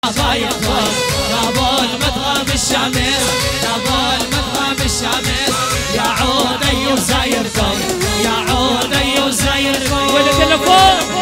حبايبكم يا ابو المدغم الشمس يا ابو المدغم الشمس يا عودي وزايركم يا عودي وزايركم والتلفون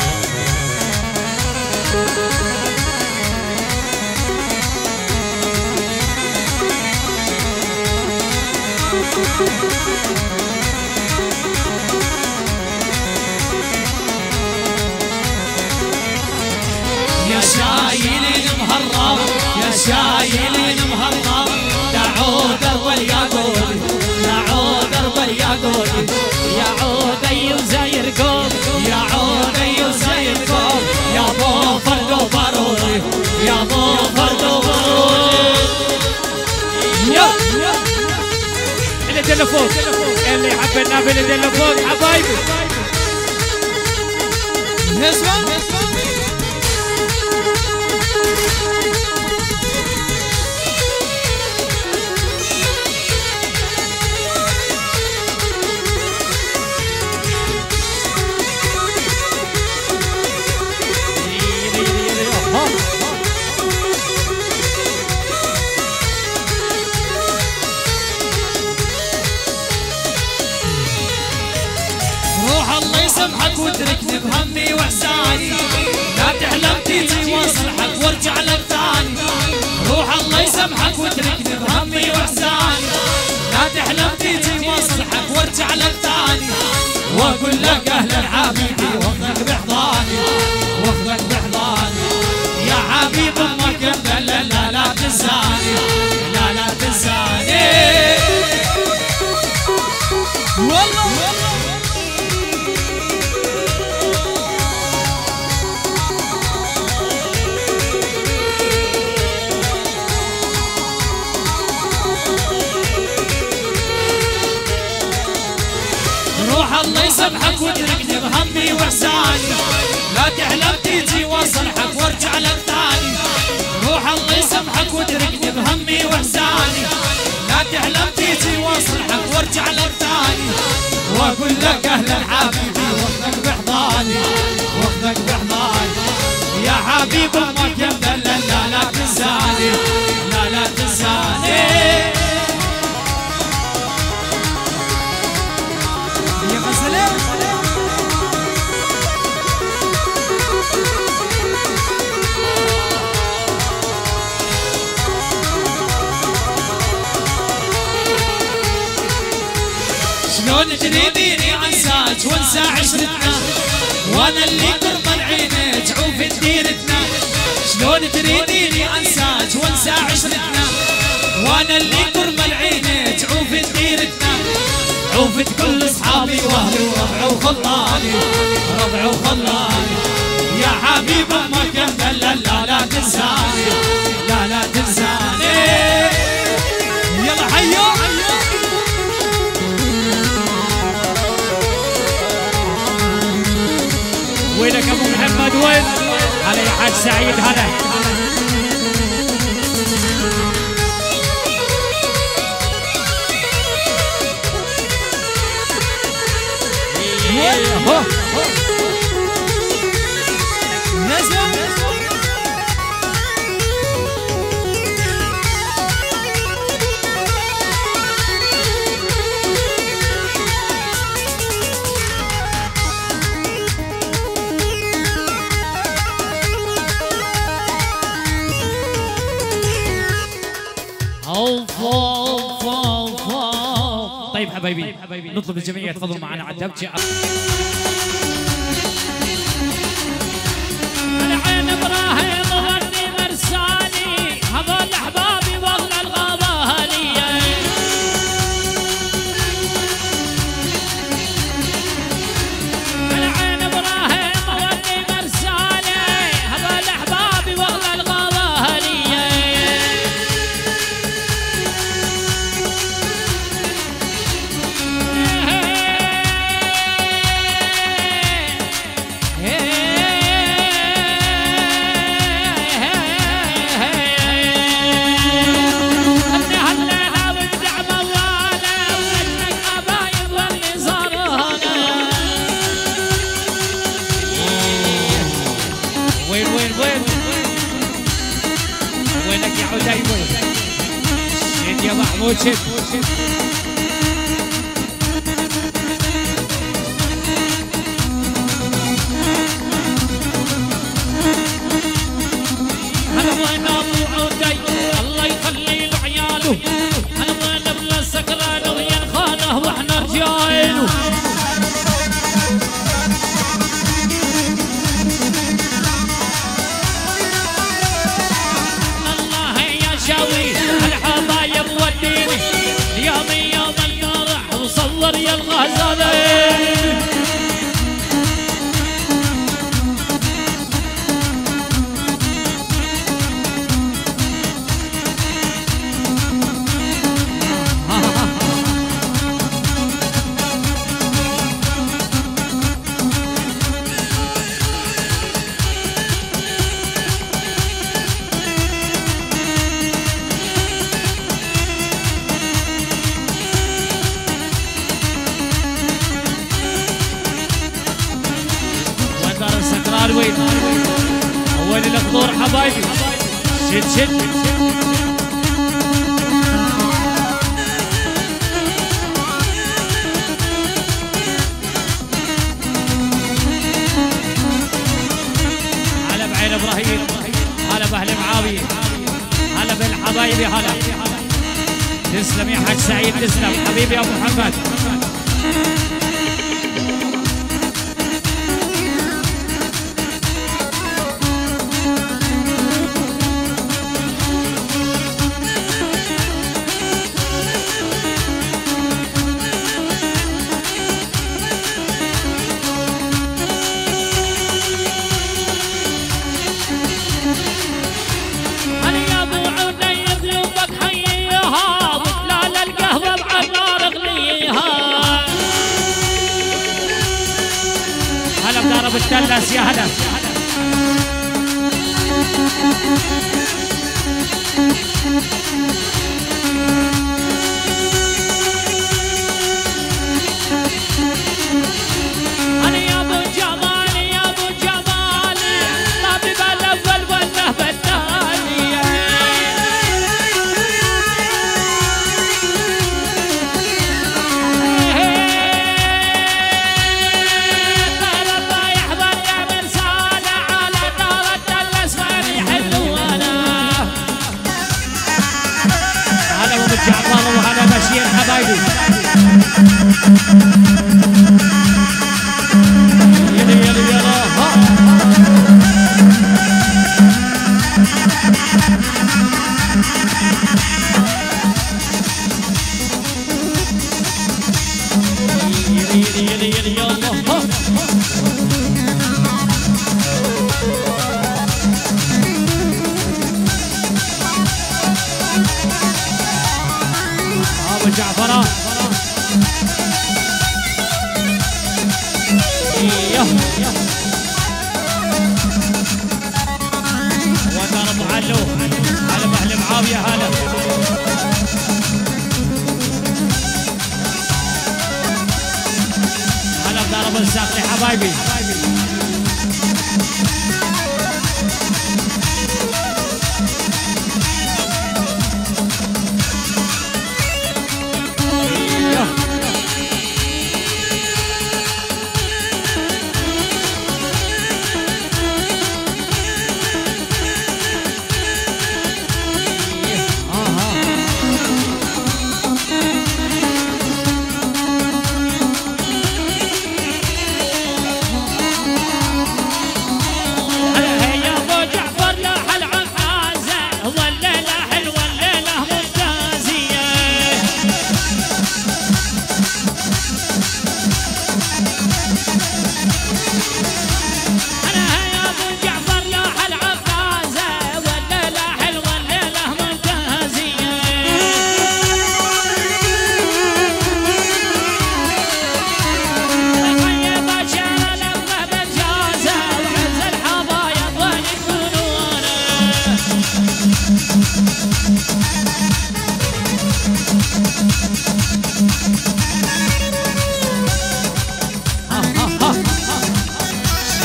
يا شايلين مهرب يا شايلين مهرب دعوا درب الياقوت دعوا درب الياقوت يا عودي وزايركم يا عودي وزايركم يا ابو فرد وبارود يا ابو فرد وبارود يا التلفون اللي يحب النبي التلفون حبايبي نسمع سمحك وتركني بهمي واحزاني لا تحلم تيجي واصلحك وارجع لك ثاني روح الله يسامحك وتركني بهمي واحزاني لا تحلم تيجي واصلحك وارجع لك ثاني واقول لك اهلا حبيبي واخذك بحضاني واخذك بحضاني يا حبيب امك لا لا لا تنساني لا لا تنساني والله الله يسامحك وتركني بهمي واحزاني لا تحلم تيجي واصلحك وارجع لك ثاني روح الله يسامحك وتركني بهمي واحزاني لا تحلم تيجي واصلحك وارجع لك ثاني واقول لك اهلا حبيبي واخذك بحضاني واخذك بحضاني يا حبيب امك يا مدلل لا لا تنساني لا لا تنساني شلون تريديني انساك وانسى عشرتنا وانا اللي قرب العين تعوف ديرتنا شلون تريديني انساك وانسى عشرتنا وانا اللي قرب العين تعوف ديرتنا عوفت كل اصحابي واهلي وربعي وخلاني ربعي وخلاني يا حبيب امك يا مدلل لا لا تنساني لا لا تنساني يلا حيو وينك ابو محمد وين علي حاج سعيد هلا طيب حبايبي نطلب الجميع يتفضلوا معنا على الدبجة. العين ابراهيم ورني مرساني هذول احبابي والله الغابانية العين ابراهيم ورني مرساني هذول احبابي والله الغابانية عديوي شد يا محمود شد هلا وين ابو عدي الله يخلي له عياله هلا وين ابن السكران ويا خانه واحنا رجاله الله يا شاوي الحبايب وديني يومي يوم الفرح وصور يا الغزالين وين اول القدور حبايبي شد شد هلا بعين ابراهيم هلا باهل معاويه هلا بالحبايبي هلا تسلم يا حاج سعيد تسلم حبيبي يا ابو محمد بالتلس يا هلا أنا يا أبو جمال يا أبو جمال طبيب الأول والنهب الثاني جعفر وهلا بشير حبايبي يلي يلي يلا يلي يلي يلي يلا ابو جعفر ودار ابو علو هلا باهل معاويه هلا هلا بدار ابو الساقي حبايبي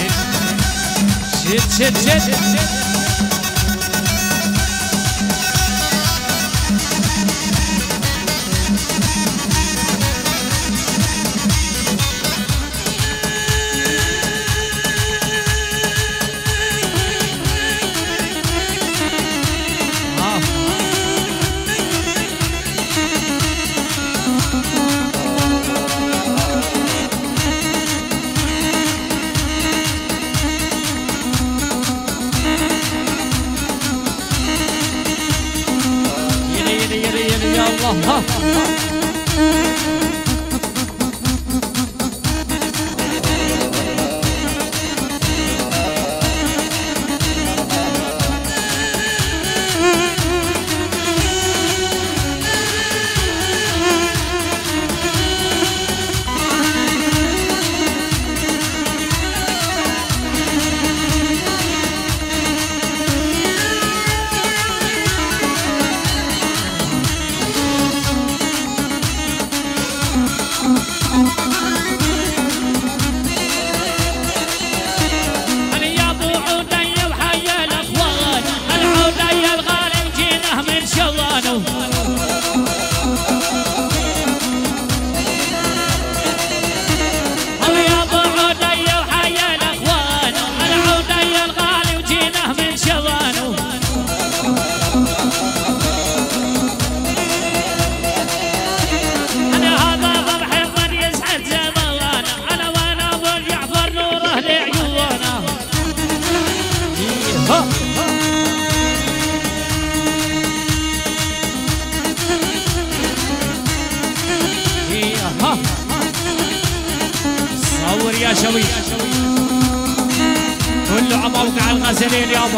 شد الله. صور يا شوي كله عموقع الغزلين يابا.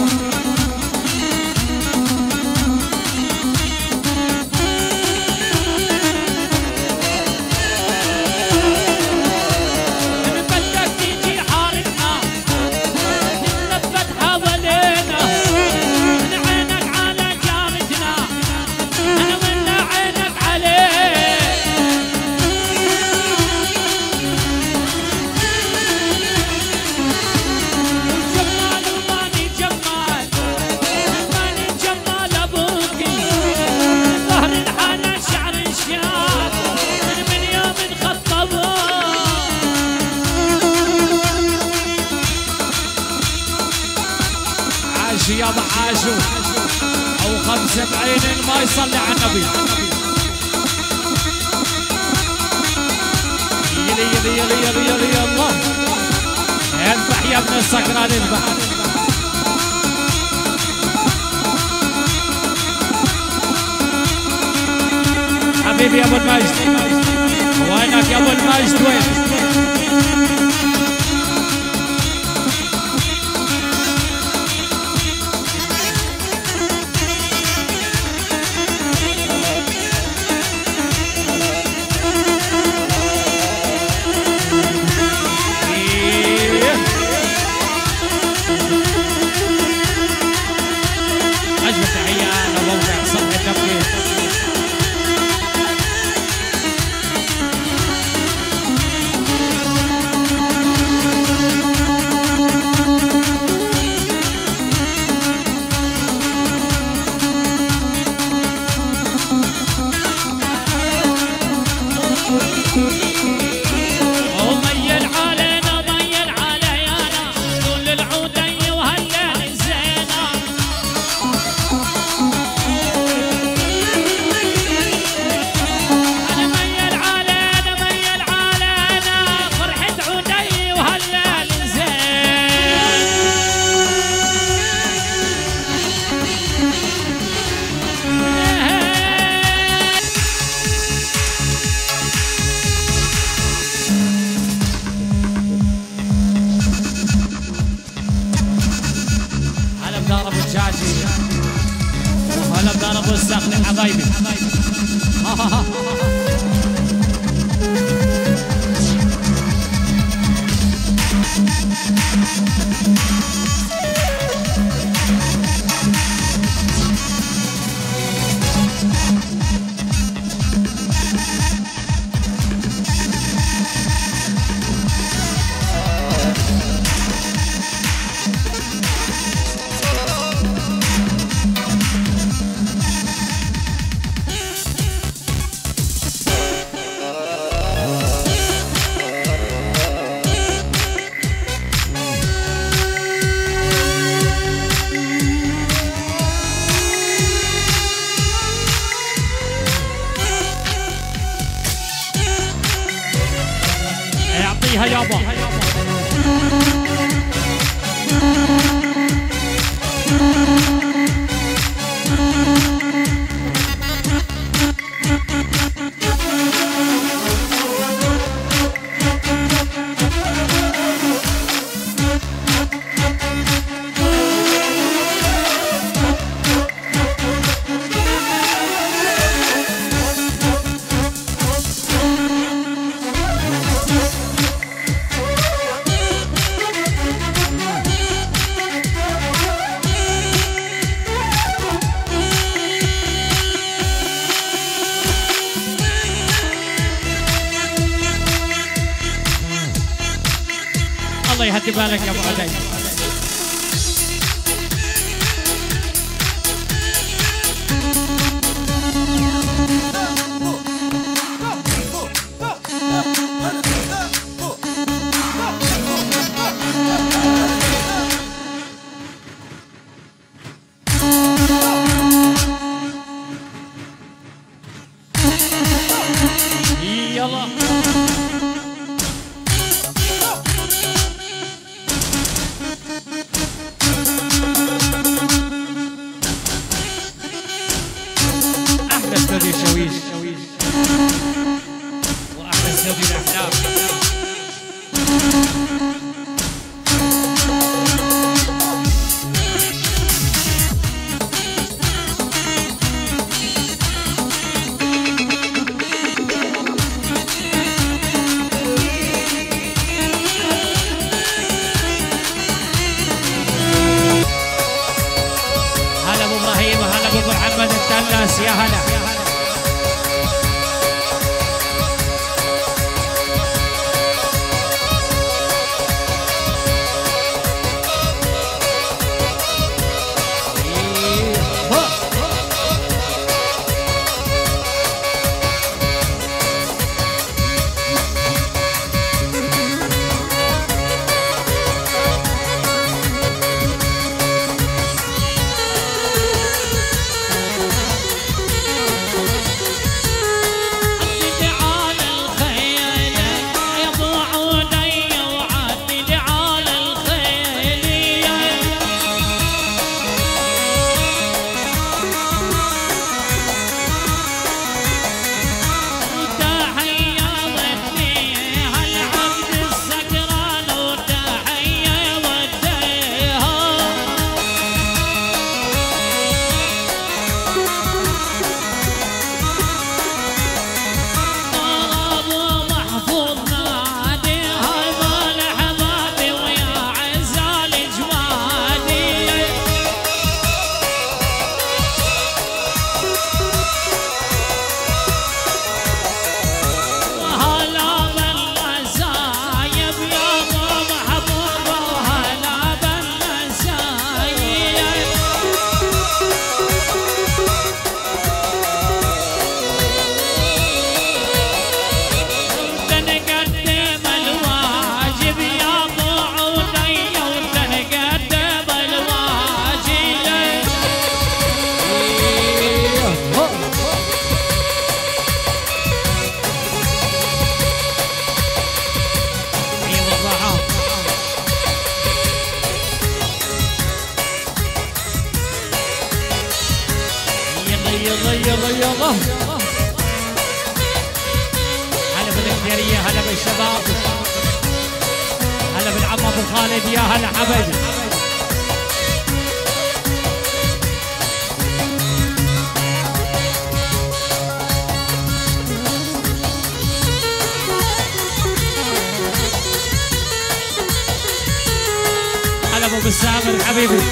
يابا عاشوا او 75 ما يصلي على النبي. يلي يلي يلي يلي يلي الله اذبح يا ابن السكران اذبح. حبيبي يا ابو المجد وينك يا ابو المجد وين؟ هلا بدار ابو السخن حبايبي. خدي بالك يا ابو عدي. يلا احلى استوديو شويش واحلى استوديو الاحلام. محمد التلاس يا هلا. يلا هلا بالخيرية، هلا بالشباب، هلا بالعم ابو خالد، يا هلا حبيبي. هلا ابو بالسامر حبيبي.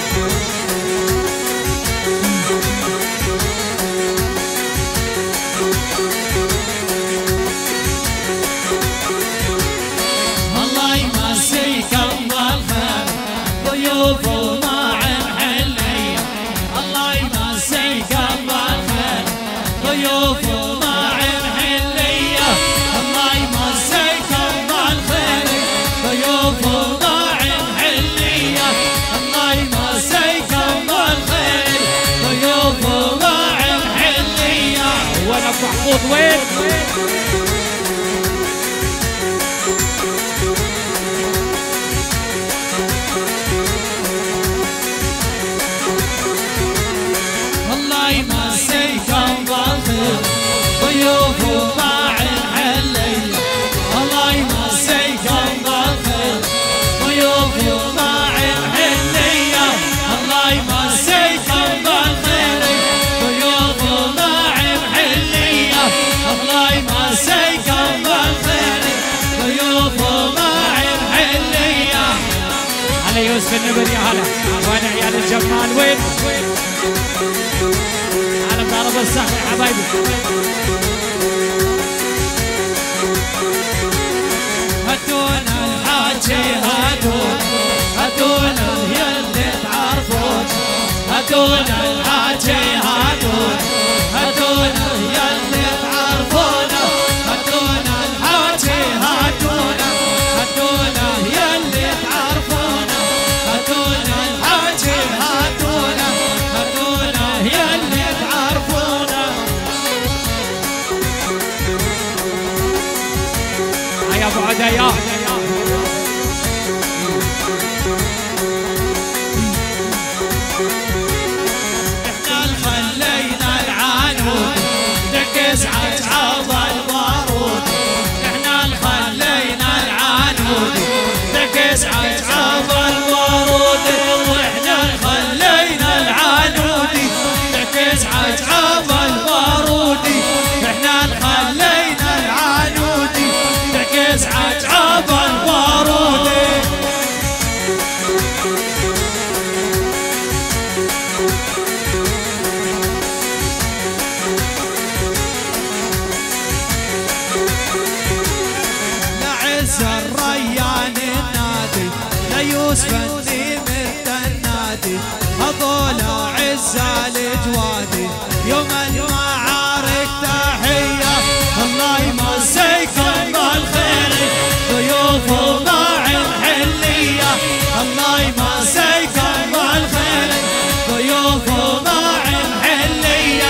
ضيوف وماعن حلية، الله يمسيكم بالخير. ضيوف وماعن حلية، الله يمسيكم بالخير. ضيوف وماعن حلية، الله يمسيكم بالخير. ضيوف وماعن حلية. وانا ابو محفوظ وين؟ ضيوف وماعن حلية، الله يمسيكم بالخير. ضيوف وماعن حلية، الله يمسيكم بالخير. ضيوف وماعن حلية، الله يمسيكم بالخير. ضيوف وماعن حلية. على يوسف النبر يا هلا، وين عيال الجمال وين؟ ضرب الصخر حبايبي. هاتونا الحاجي هاتونا هاتونا الحاجي هاتونا هاتونا يلي تعرفونا هاتونا الحاجي هاتونا هاتونا يلي تعرفونا هاتونا الحاجي هاتونا هاتونا يلي تعرفونا. يا ابو عديان ازعج عض البارود احنا خلينا العنود ازعج عض البارود واحنا خلينا العنود ازعج عض البارود احنا خلينا العنود ازعج عض البارود. الريان النادي ليوسف النمر النادي هذول عزال جوادي يوم المعارك تحية الله يمسيكم بالخير ضيوف وضاع الحلية الله يمسيكم بالخير ضيوف وضاع الحلية.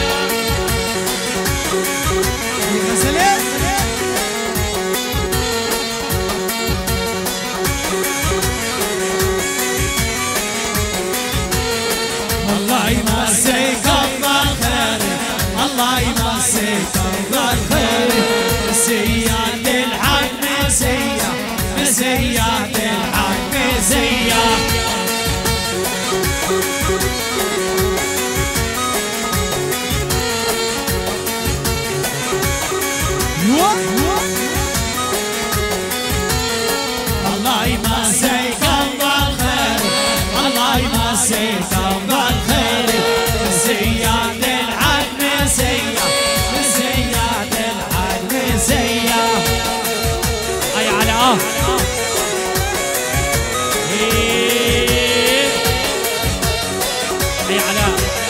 الله يمسيكم بالخير الله يمسيكم بالخير مسيات الحق مسيا مسيات الحق مسيا. الله يمسيكم بالخير الله يمسيكم بالخير مسيات الحق مسيا مسيات الحق مسيا. اي على اي على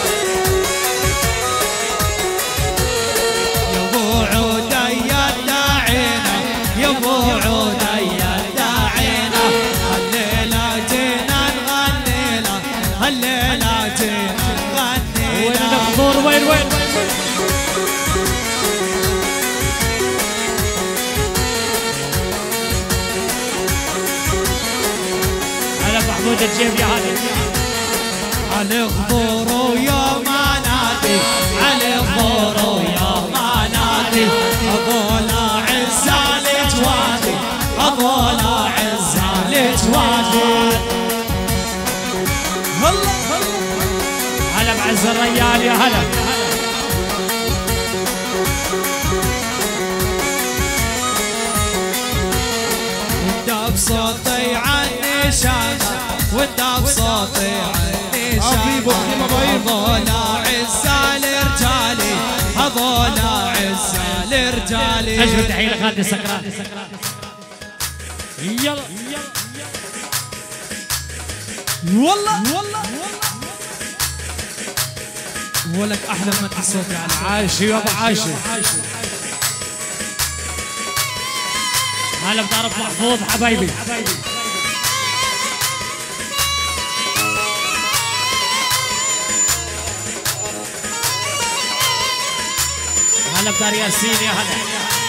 يا ابو عودية داعينا يا ابو عودية داعينا الليلة جينا نغني له الليلة جينا نغني له. وين المحظور وين على محمود الجيب يا هادي على غبور ويا ما نادي على غبور ويا ما نادي هذولا عزال جوادي هذولا عزال جوادي. هلا بعز الريال يا هلا وانت بصوتي عني شامة وانت بصوتي عني شامة هذولا عزال رجالي هذولا عزال رجالي. اجمل تحية لخالد السكران يلا والله ولك احلى ما الصوت يعني عايشي يا ابو عايشي. هلا بتعرف محفوظ حبايبي هلا بدار ياسين يا هلا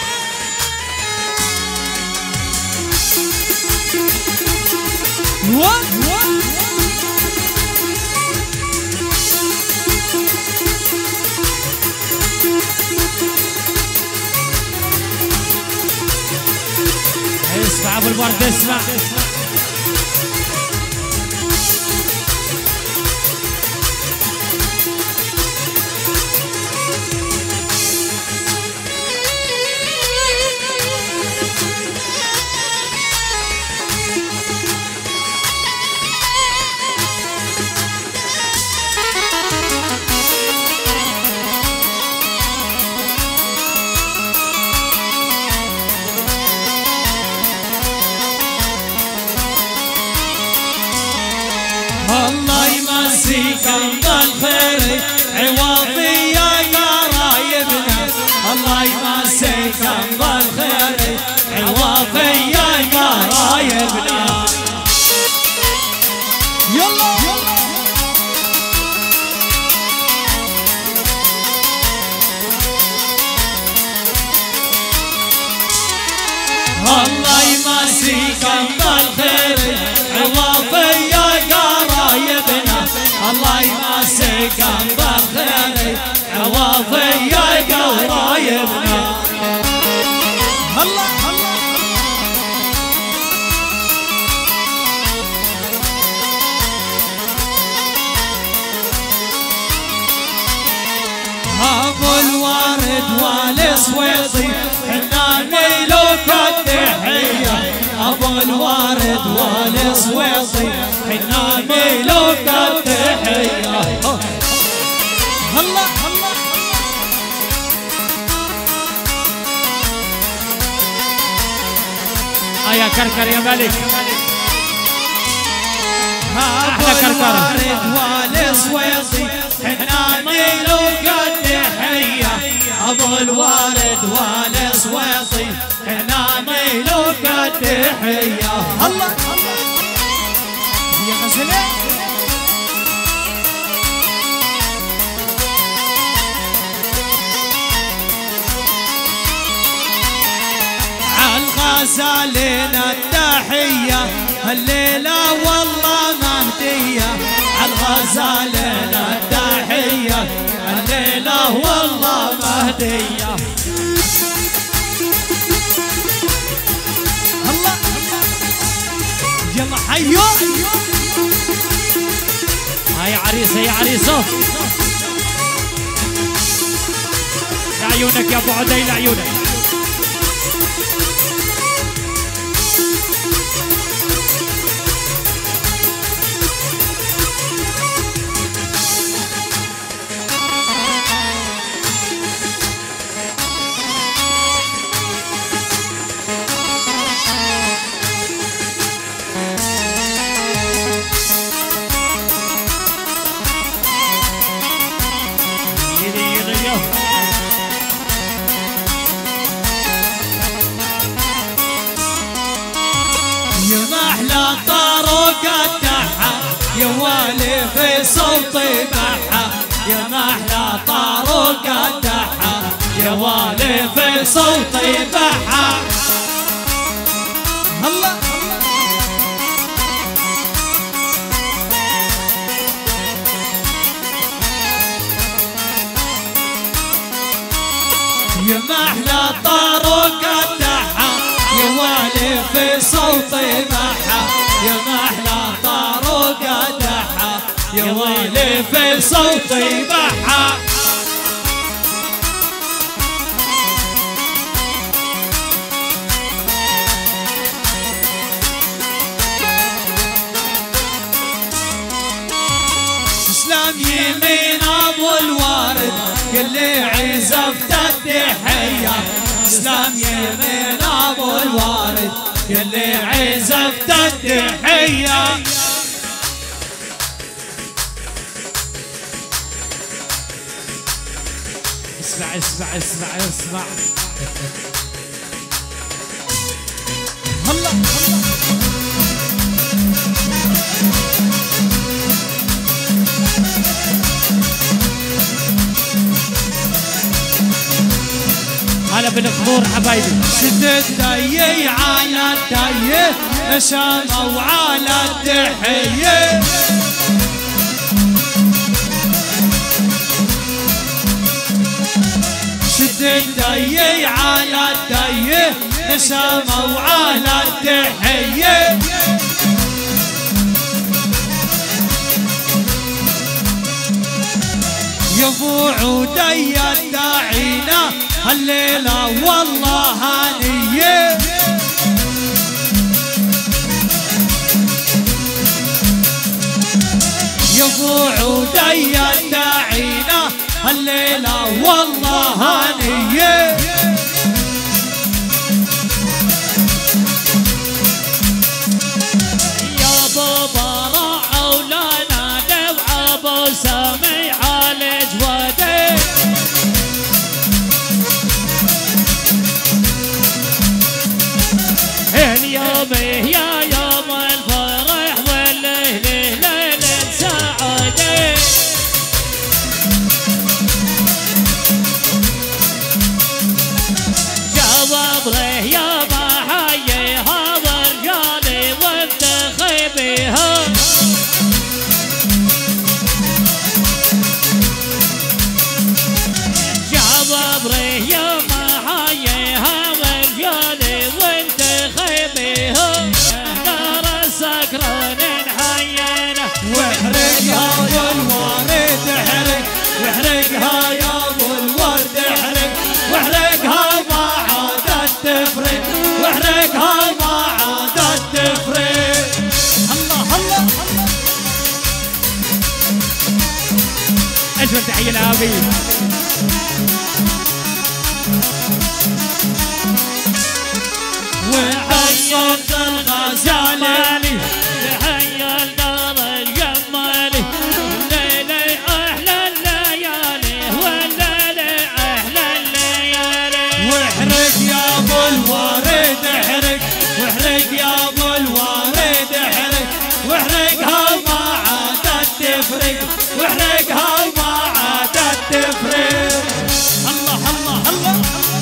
اسمع ابو الورد اسمع يمسيكم بالخير عوافي يا قرايبنا الله يمسيكم بالخير عوافي يا قرايبنا يلا الله يمسيكم بالخير عوافي يا قرايبنا الله يمسيكم بالخير عوافي يا قرايبنا الله ابو الوارد والسويطي حناني لك التحيه ابو الوارد والسويطي حناني لك التحيه الله يا كركر يا ملك احلى كركر والسويطي حناني لك التحيه ابو الوارد والسويطي حناني لك التحيه الله يا غزله عالغزالين التحيه الليله والله مهديه عالغزالين التحيه الليله والله مهديه الله يلا حيو هاي عريسه يا عريسه لعيونك يا ابو عدي لعيونك يا محلى طارق الدحى يا والي في صوتي بحى يا محلى طارق الدحى يا والي في صوتي بحى الله يا محلى طارق الدحى يا والي في صوتي بحى يا محلى طارق الدحى يا والي في صوتي بحى اسلام يمين ابو الوارد يلي عزفت التحيه اسلام يمين ابو الوارد يلي عزفت التحيه اسمع اسمع اسمع اسمع الله هلا بالقبور حبايبي شد الدي على الدي نشاموا على التحيه شد الدي على الدي نشاموا على التحيه يبو عودي الداعينا الليلة والله هانية يبو عودي الداعينا الليلة والله هانية يا بابا راعوا لنا دمع ابو سامي على جوادي اليوم يا يوم الفرح والليل ليل سعادي جواب يا محييها ورجالي وانتخبيها جواب يا محييها ورجالي وانتخبيها نار السكران نحيينا واحرقها يا الورد احرق واحرقها يا ابو الورد احرق واحرقها ما عادت تفرق واحرقها ما عادت تفرق الله الله اجمل تحيه لابي وحصلت الغزالي تحيه لدار الجمالي الليله احلى الليالي والليله احلى الليالي واحرق يا ابو الورد احرق واحرق يا ابو الورد احرق واحرقها ما عادت تفرق واحرقها ما عادت تفرق الله الله الله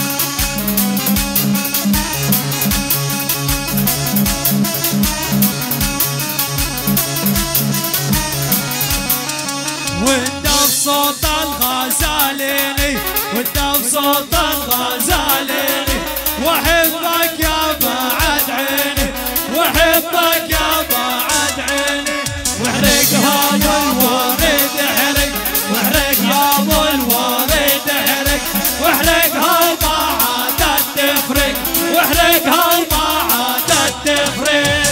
وانت بصوت الغزاليني وانت بصوت الغزاليني واحبك يا بعد عيني واحبك يا بعد عيني واحرقها يا الورد احرق واحرق يا ابو الورد احرق واحرقها ما عادت تفرق واحرقها ما عادت تفرق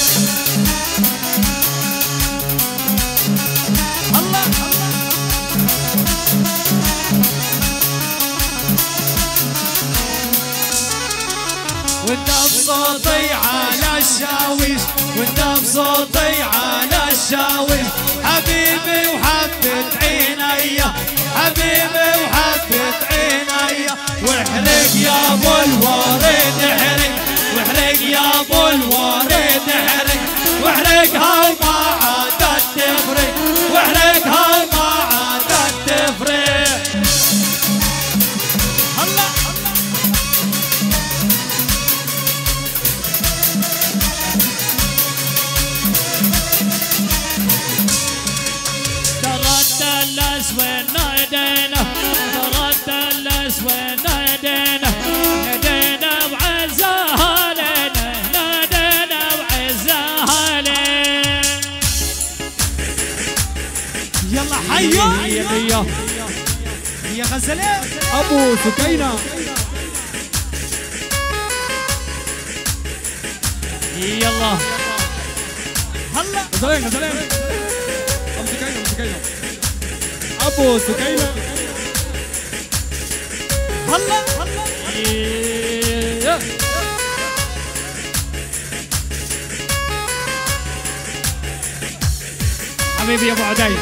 وانت بصوتي على الشاويش وانت بصوتي على الشاويش حبيبي وحبة عيني حبيبي وحبة عيني واحرق يا ابو الورد احرق واحرق يا ابو الورد احرق واحرقها ما عادت تفرق واحرقها ما عادت تفرق الله الاسود نادينا ترد الاسود نادينا نادينا وعزها لنا نادينا وعزها لنا يلا حيو يا غزلان ابو سكينه يلا هلا غزلان غزلان ابو سكينه ابو سكينه هلا هلا حبيبي يا ابو عدي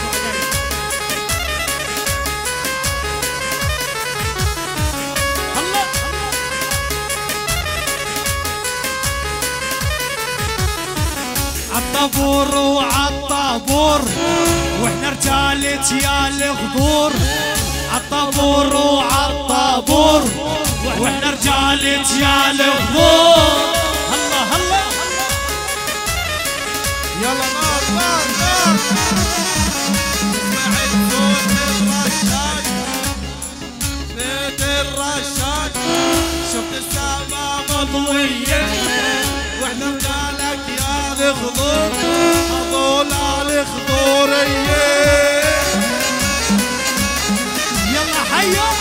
عالطابور وعالطابور واحنا رجالة يا الغدور عالطابور وعالطابور واحنا رجالة يا الغدور هلا هلا يلا نار نار نار اسمعي صوت الرشاش بيت الرشاش شفت السما مضوية واحنا رجالك يا الخضور هذول الخضورية يلا حيو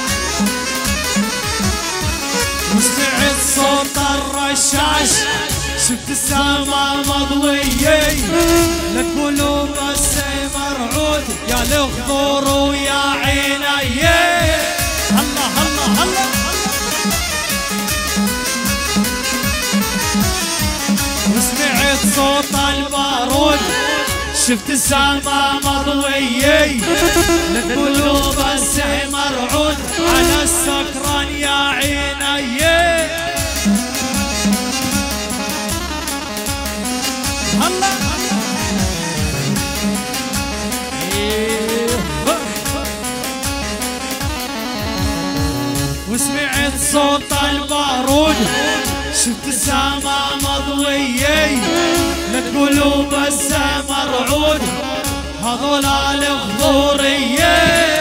وسمعت صوت الرشاش شفت السما مضوية للقلوب السي مرعود يا الخضور ويا عيني هلا هلا هلا وسمعت صوت البارود شفت السما مضوية القلوب هسه مرعود على السكران يا عيني الله وسمعت صوت البارود شفت السما مضوية القلوب هسه مرعود هذول الغضورية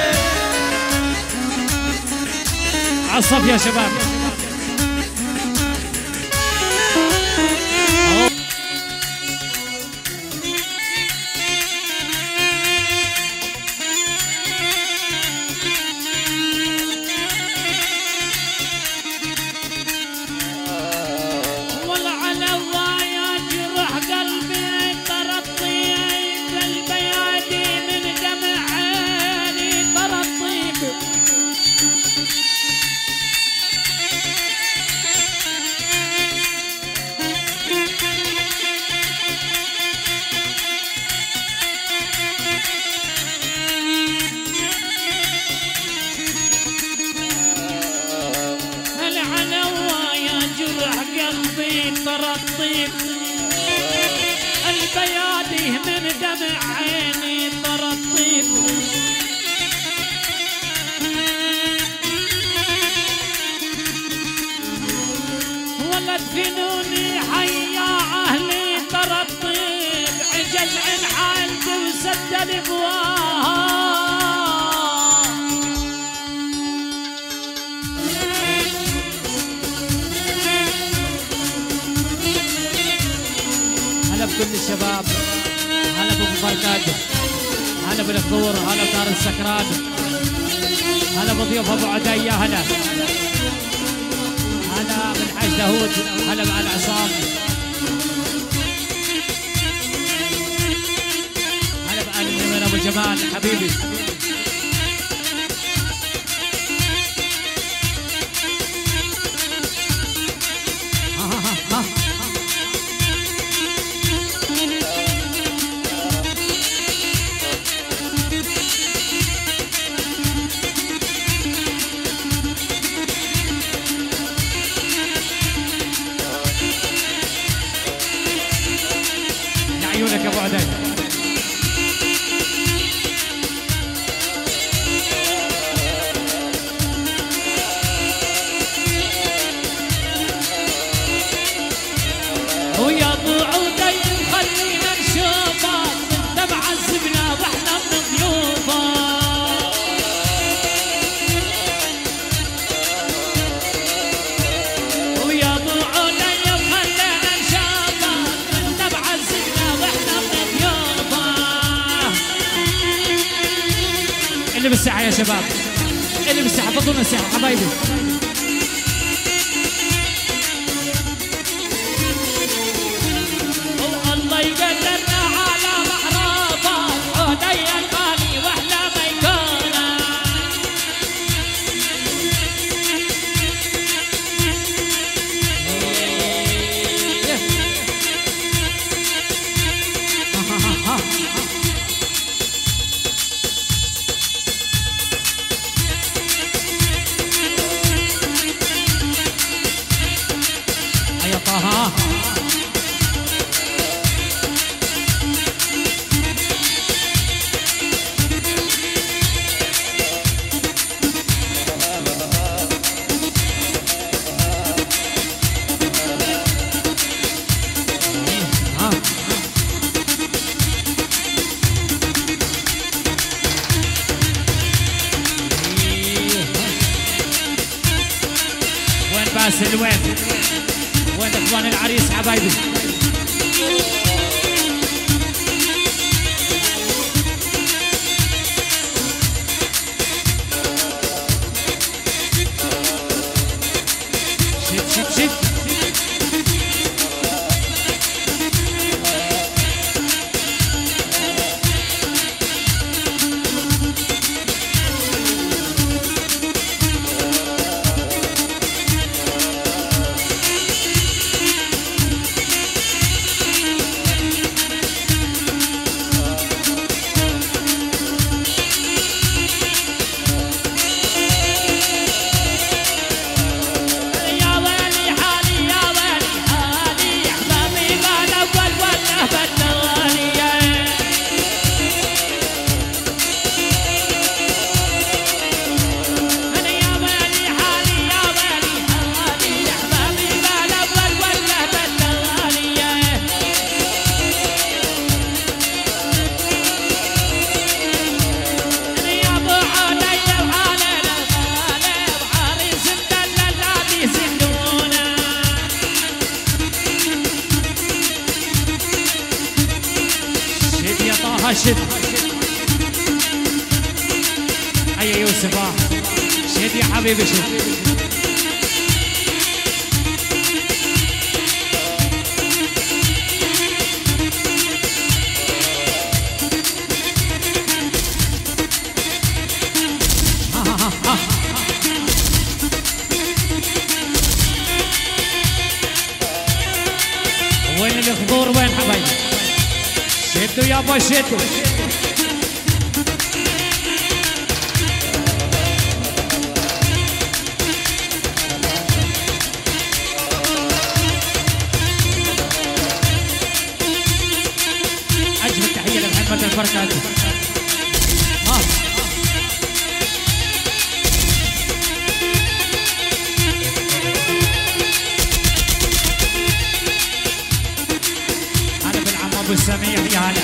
عالصف يا شباب. البيادي من دمع عيني ترى الطيب ولد فنوني حيا اهلي ترى الطيب عجز عن حالتي وسد الابواب كل الشباب. هلا بمفرقات، هلا بالحضور، هلا بدار السكران، هلا بضيوف ابو عديه، هلا من حاج داوود، هلا مع العصام، هلا بآل اليمن ابو جمال حبيبي. عيونك يا ابو عدي. ويا ابو عدي خلينا نشوفك انت معذبنا واحنا من ضيوفك. ويا ابو عدي خلينا نشوفك انت معذبنا واحنا من ضيوفك. اللي بالساحه يا شباب، اللي بالساحه، فضلنا الساحه حبايبي. والله يقدرنا على محرابك عدي الغالي واحلى ما يكونك. يا طه وين باسل، وين اخوان العريس حبايبي. شف شد هيا يوسف شد يا حبيبي شد وين الخضور وين حبايبي شدوا يابا شدوا اجمل تحيه لمحمد الفركاتي ابو السميع يا هلا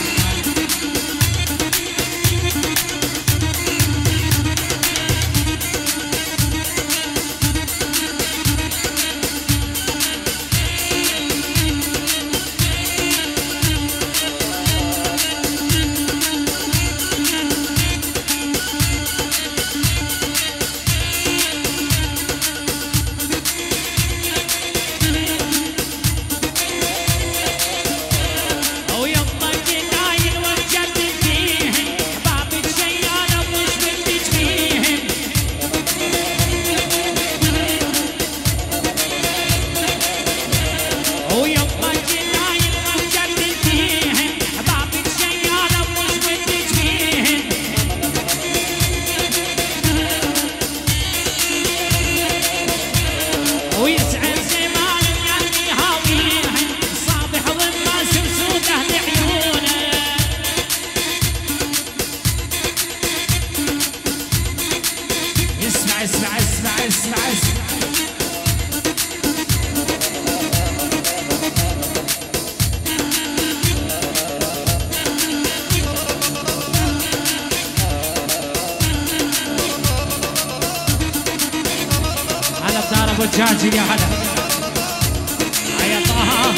ابو الدجاج يا هلا هيا طه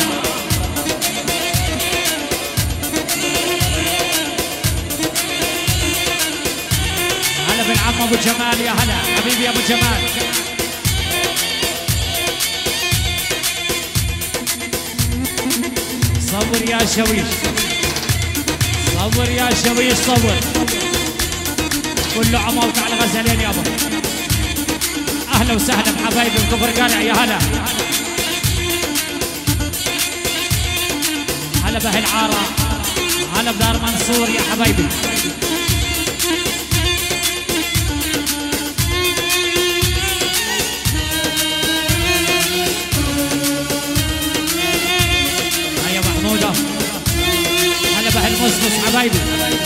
هلا بالعم ابو جمال يا هلا حبيبي ابو جمال صبر يا شويش صبر يا شويش صبر كله عموت على غزلين يابا اهلا وسهلا بحبايبي بكفر قلع يا هلا هلا باهل عاره هلا بدار منصور يا حبايبي هيا محموده هلا باهل مصمص حبايبي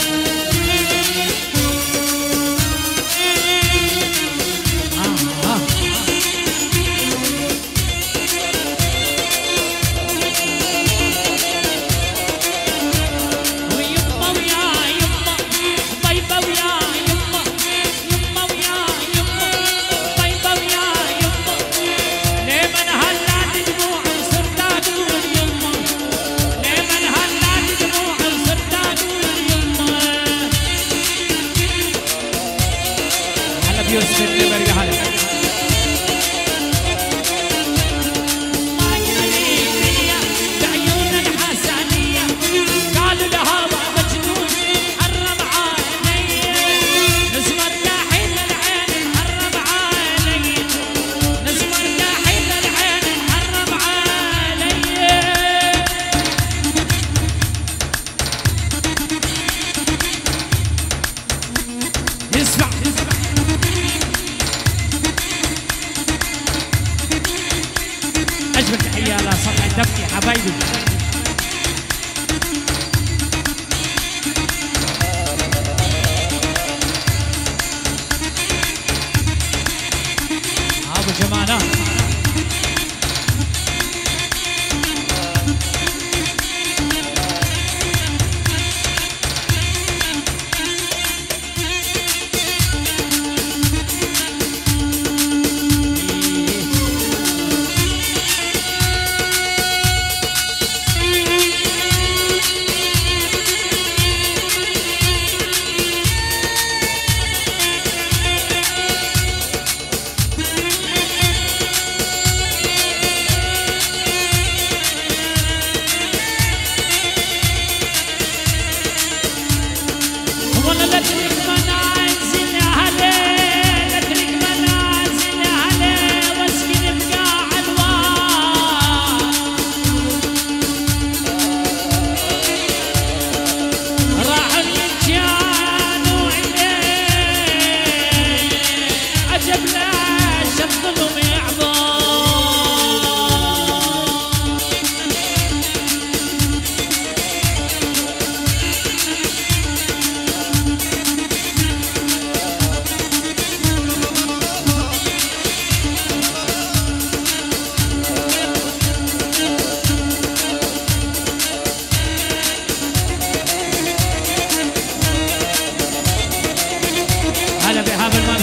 يوسف النمر يا هلا بعيون الحسنية قالوا لها مجنون حرم عيني نسمر كحيل العين حرم عيني نسمر كحيل العين حرم عيني اسمع أجمل تحية لسطح الدبكي حبايبي أبو جمانة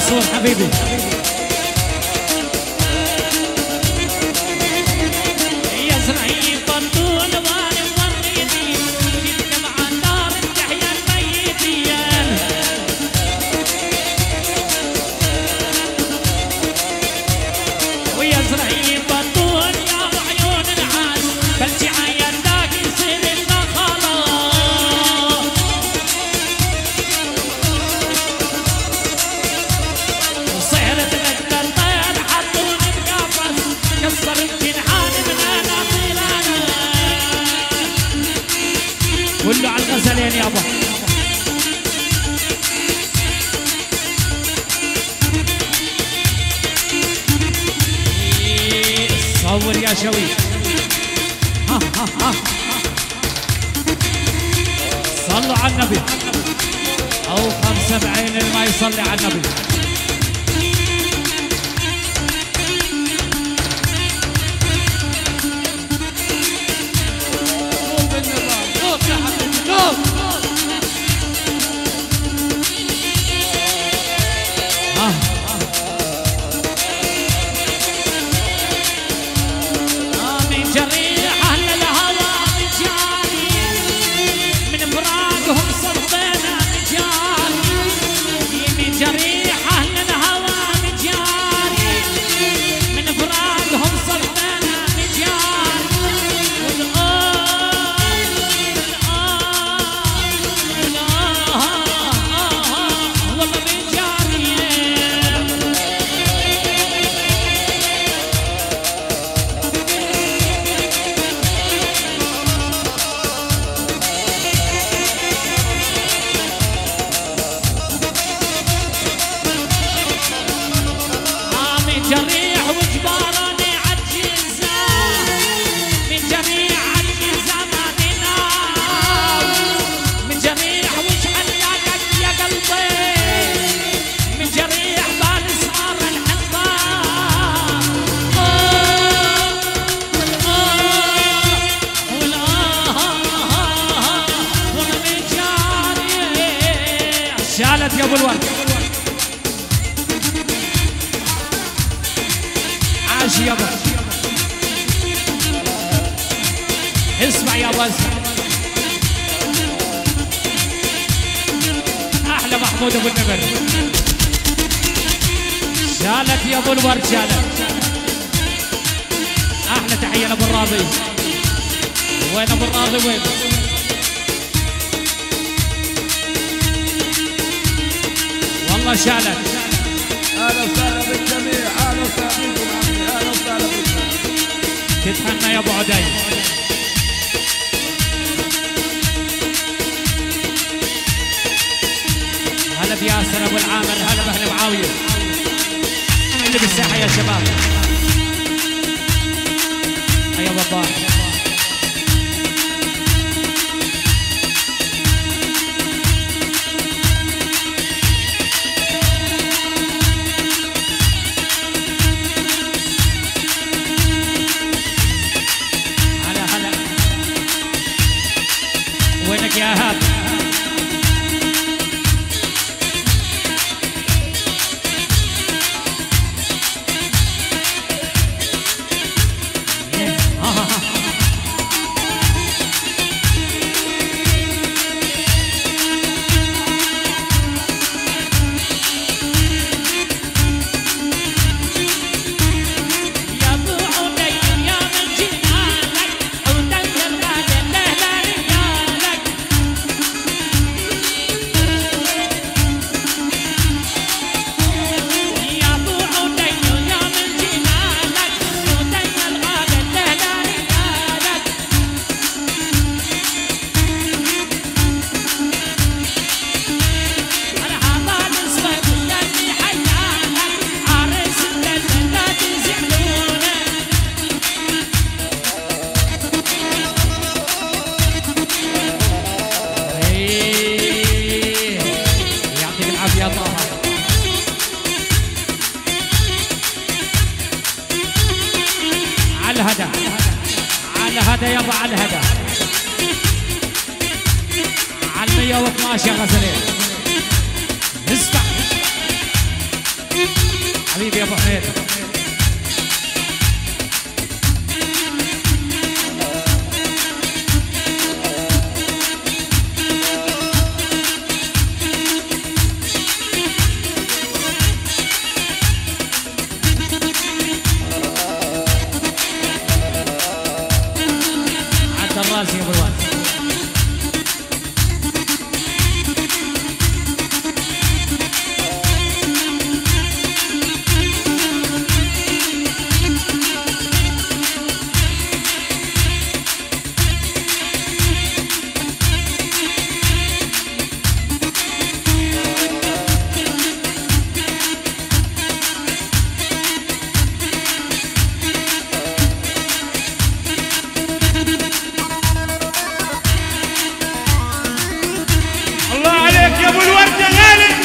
منصور حبيبي. يا زرعي بطول وانا وريني جيت مع النار تحيا الميتين. ويا زرعي بطول يا عيون العاس بلجي عين داك يصير لنا خلاص. وصهرت مثل الطير حطوني بقفص كسر الجنحان من انا طيران. كله على الغزلين يابا. صور يا شوي. ها ها ها. صلوا على النبي. او 5 بعين اللي ما يصلي على النبي. من جريح أهل الهوى من جاني من فراقهم صفينا من جاني. من جريح أهل الهوى من جاني من فراقهم صفينا من جاني. والله من جاني. من جريح وجبارني عالجيزة من جريح عالجيزة ما ننام. من جريح وجعل يا قلبي من جريح بالاسعار الحنطة. والله من جريح. شالت يا ابو الورد. عاش يابا. اسمع يابا اسمع. احلى محمود ابو النمر. شالت يا ابو الورد شالت. احلى تحيه لابو الراضي. وين ابو الراضي وين؟ والله شالت. اهلا وسهلا بالجميع، اهلا وسهلا بكم عمي، اهلا وسهلا بكم. تتهنى يا ابو عدي. هلا بياسر ابو العامر. هلا باهل معاويه اللي بالساحه يا شباب. يا بابا وينك يا ايهاب؟ الهدى يابا، على الهدى على 112 يا غزلين. اسمع حبيبي يا ابو حميد. عبد الرازي ابو الوالد. يا ابو الورد يا غالي.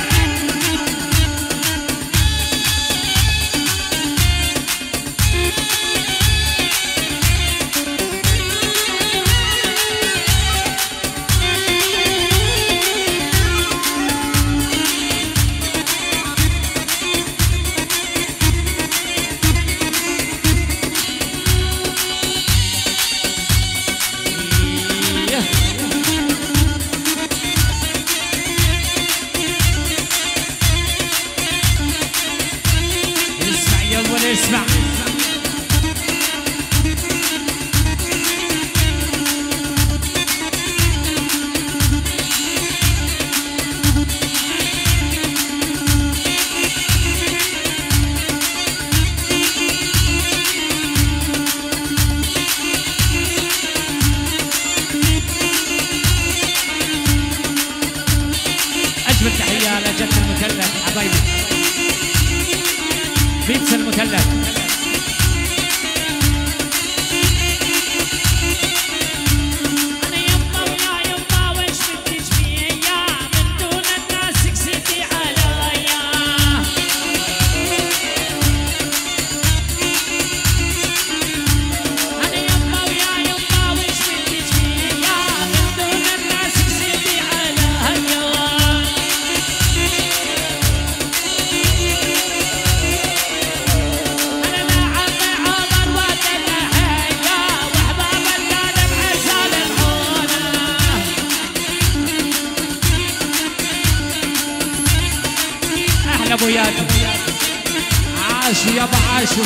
اسمع اجمل تحيه لجنة المثلث حبايبي بيتس المثلث. انا يما ويا يما وش بدك فيا من دون الناس كسيتي عليا. انا يما ويا يما وش بدك فيا من دون الناس كسيتي عليا. ابو ياد عاشوا يابا عاشوا.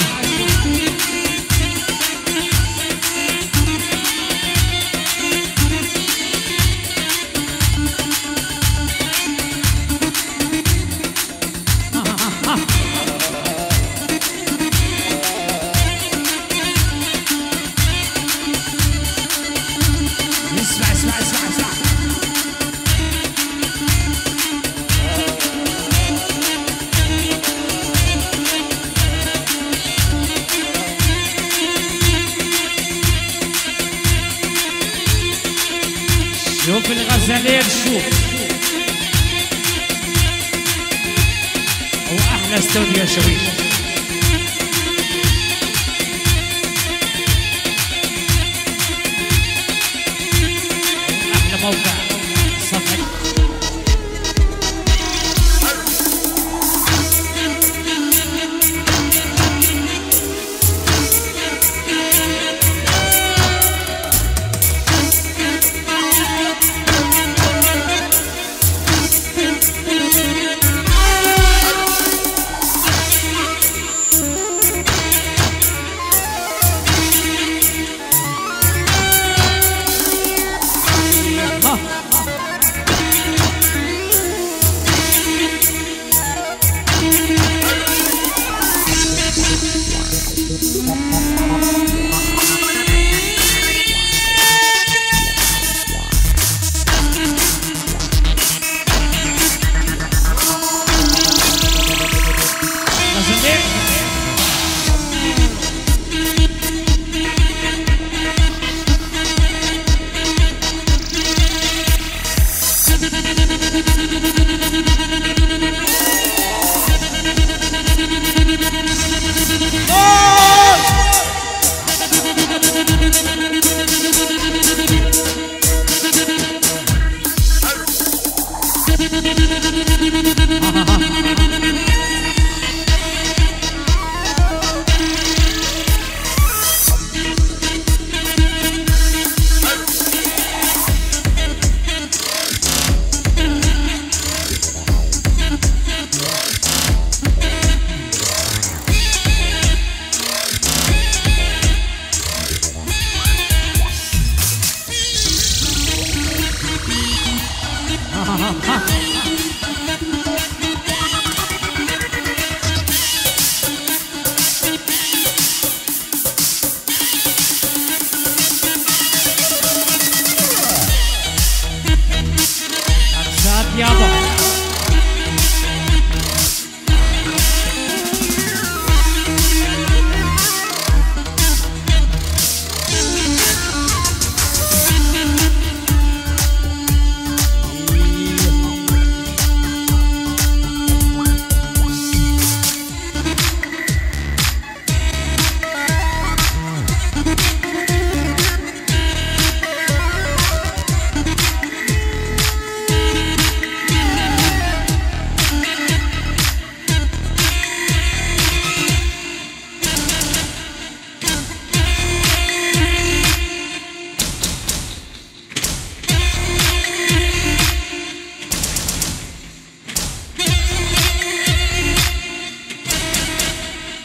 اسمع اسمع اسمع اسمع شوف الغزالين شوف. واحلى استوديو شويش. احلى موقع صفحة ها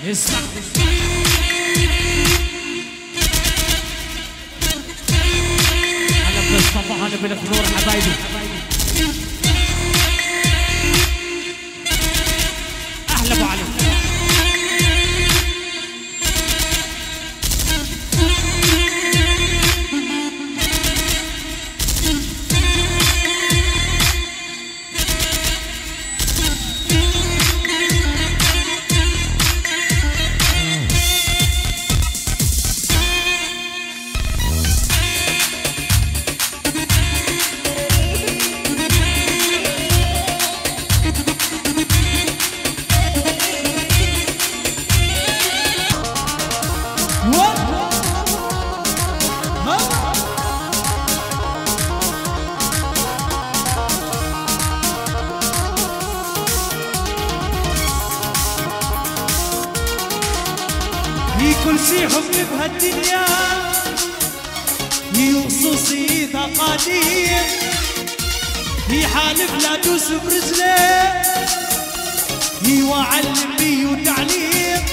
اسمع هلا بالصفا هلا بالخضور حبايبي اهلا ابو علي كل شي حبي بهالدنيا هي خصوصيتها قديم هي حالف لا دوس برجلي هي وعلم بي وتعليم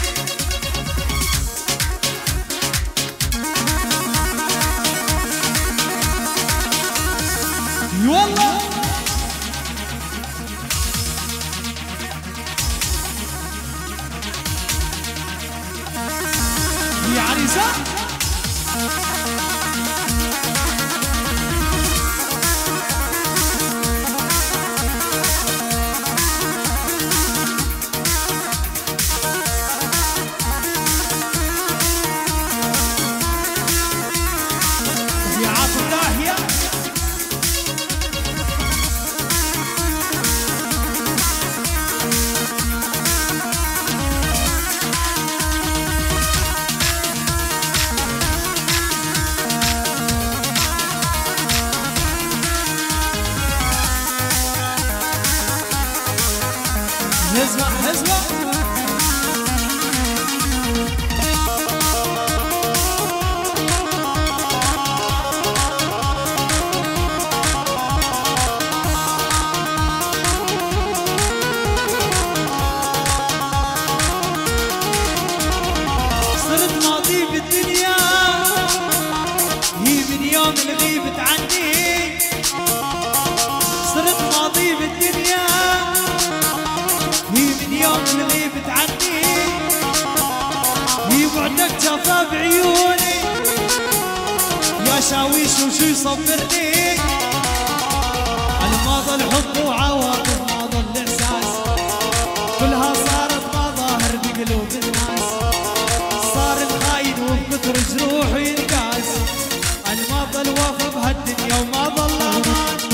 والله يا عريسة يا عبد داهية هزمة هزمة صرت ماضي بالدنيا هي من يوم الغيبة عني صرت ماضي بالدنيا هي من يوم الغيبة عني هي بعدك جفا بعيوني يا شاويش وشو يصبرني على ما ظل حب وعواطف ما ظل احساس كلها صارت مظاهر بقلوب الناس صار الخاين وبكثر جروح ينقاس على ما ظل وفا بهالدنيا وما ظل امان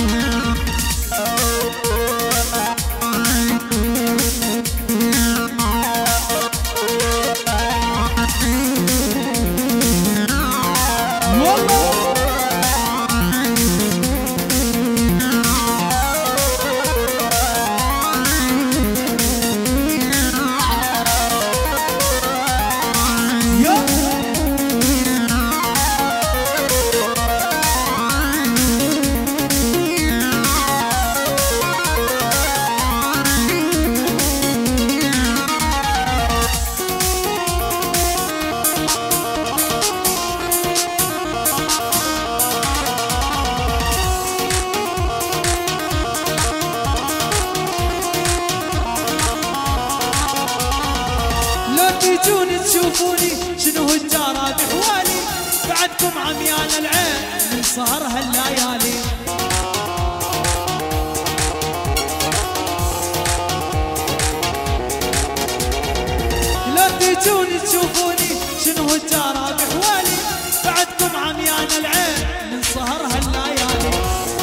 تجون تشوفوني شنو الجارة بحوالي بعدكم عميان العين من سهر هالليالي لا تجون تشوفوني شنو الجارة بحوالي بعدكم عميان العين من سهر هالليالي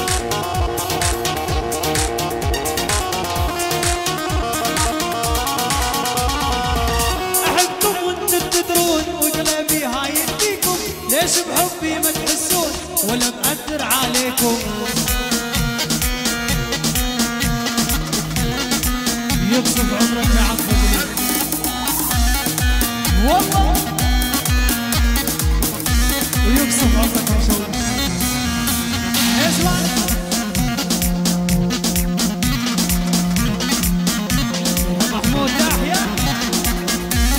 ليش بحبي ما تحسون ولا مقدر عليكم يقصف عمرك يا عفو والله ويقصف عمرك يا شوي اسمع محمود يحيى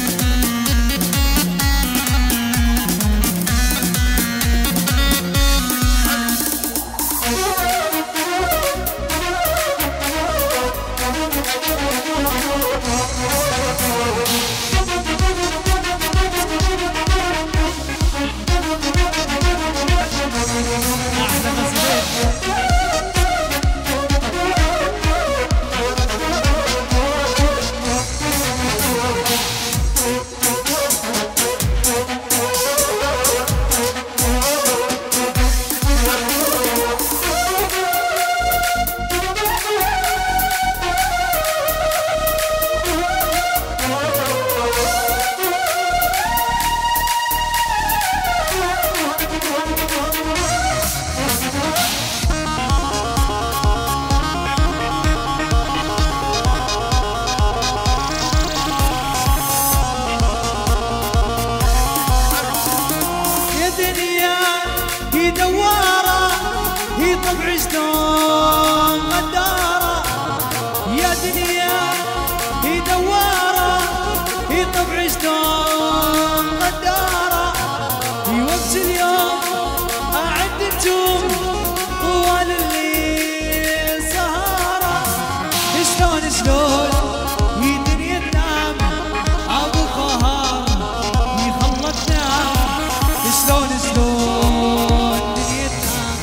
شلون غدارة في وقت اليوم أعد النجوم طوال الليل سهارة شلون هي دنيا تنام أبو قهار يخلطنا شلون دنيا تنام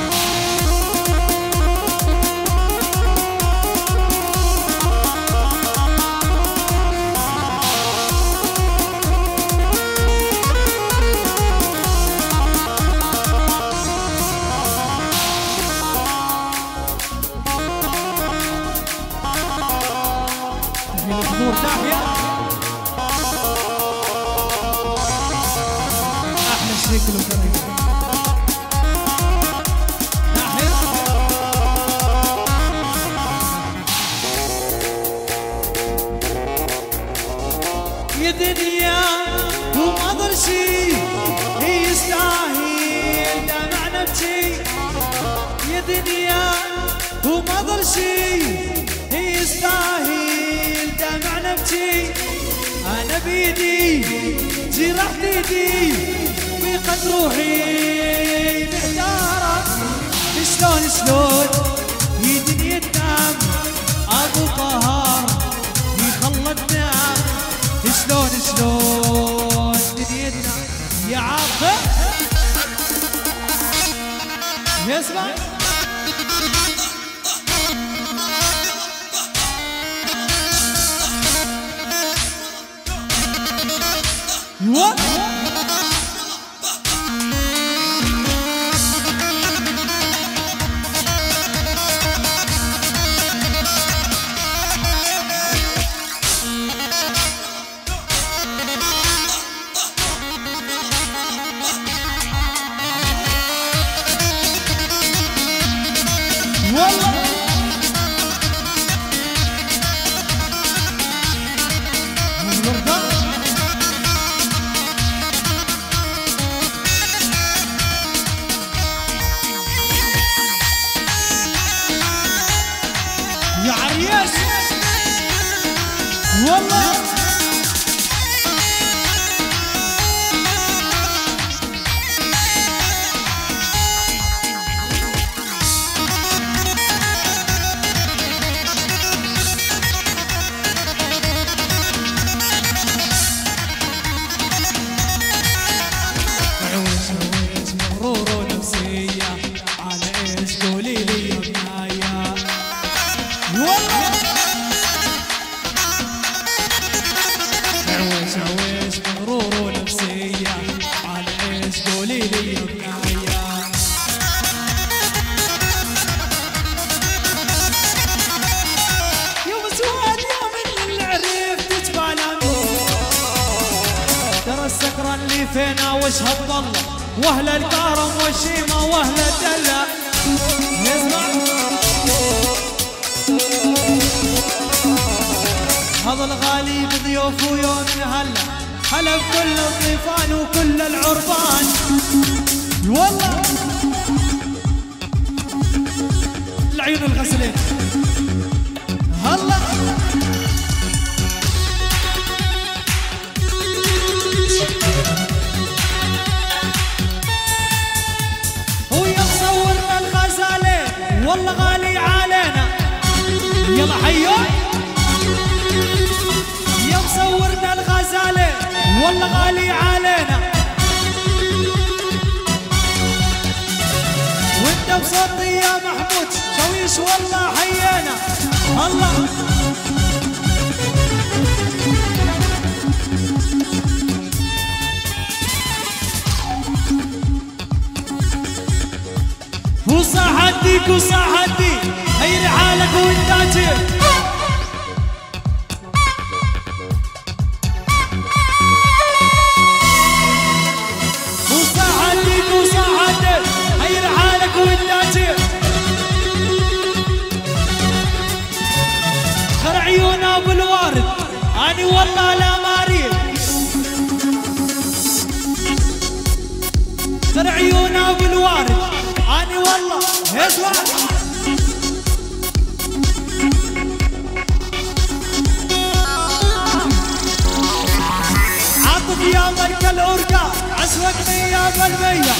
الحضور داحية أحلى شكل وطريقة داحية يا دنيا وما ضل شي يستاهل دمعنا بشي يا دنيا وما ضل شي يستاهل دمعنا بشي أنا بيدي جرحت ايدي في قد روحي محتارة شلون هي دنيا تنام أبو قهار يخلطنا شلون دنيا تنام يا عاقل يسمع What? يا عريس والله عويس مرور نفسية على ايش قولي لي يا بنايا والله عويس مرور نفسية على ايش قولي لي يا بنايا يوم سواد يوم اللي عرفت جبالامي ترى السكران اللي فينا وش هالضلة واهل الكرم والشيمة واهل الدلة نسمع هذا الغالي بضيوف ويوم هلا هلا بكل الضيفان وكل العربان والله العيون الغسلين هلا ويا مصورنا الغزالة والله غالي علينا يلا حيو يا مصورنا الغزالة والله غالي علينا وانت بصوتي يا محمود شويش والله حيينا الله وصاحتك وصاحتي هي رحالك وانت جيب وصاحتك هي رحالك وانت جيب خر عيونا بالوارد اني والله لا ماريد خر عيونا بالوارد اني والله اسمع الأرقى عسوك 100%.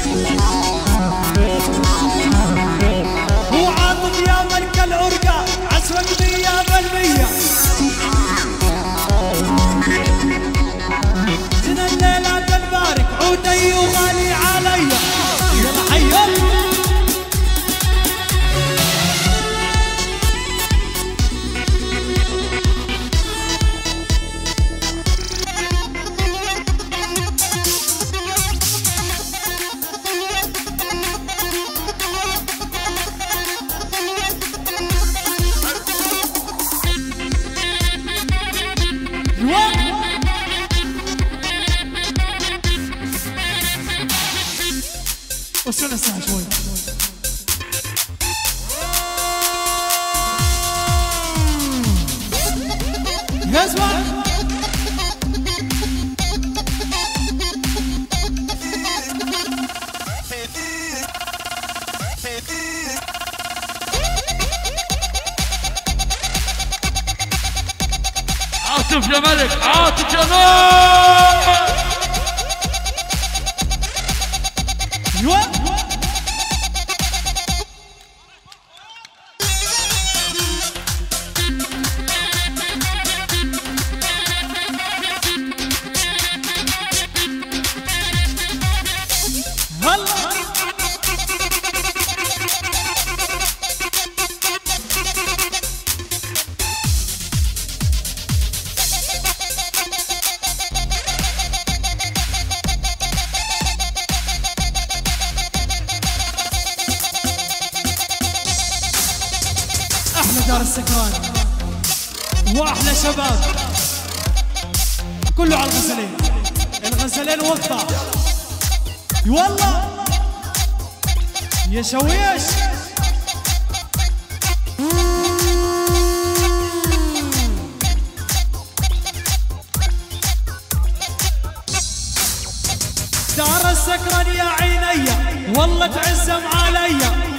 هو عاطف يا ملك الأرقى عسوك 100%. زين الليلة تبارك عودي وغالي علي. يلا حيو وصلنا الساعة شوي. اسمع عاطف يا ملك، عاطف يا نور. احلى دار السكران واحلى شباب كله على الغزلين. الغزلين وقطع والله يا شويش. دار السكران يا عيني والله تعزم عليا.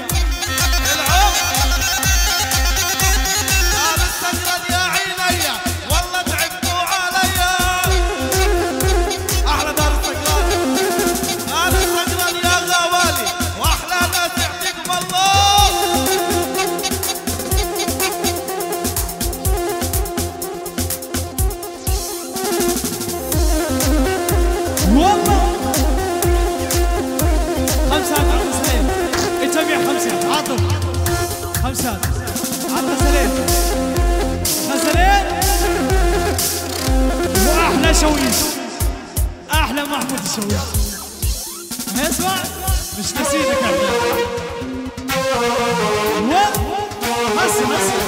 خمسات على الغزلين. غزلين واحلى شويش، احلى محمود الشويش. اسمع مش نسيتك هسه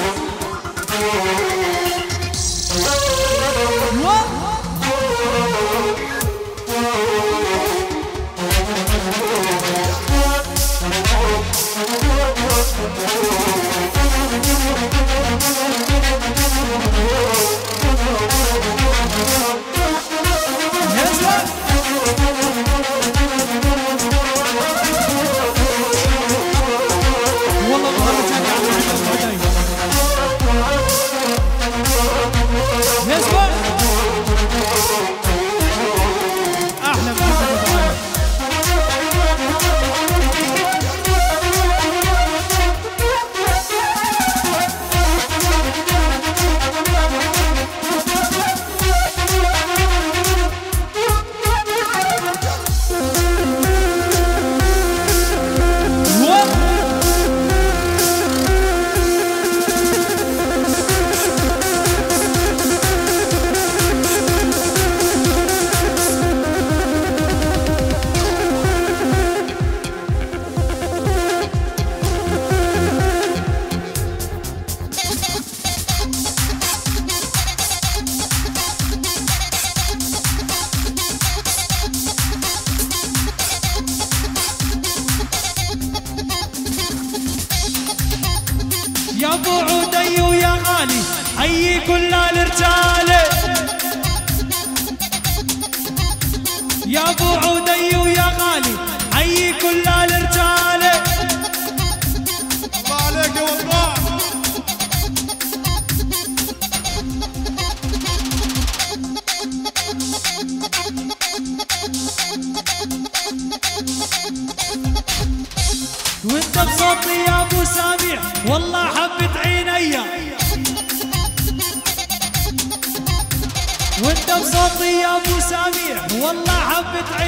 يا ابو عودي ويا غالي حيي كل الرجال. يا ابو عودي ويا غالي حيي كل الرجال. الله عليك يا وضاح. بصوتي يا ابو سامع والله حبت عيني وانت بصوتي يا ابو سامع والله حبت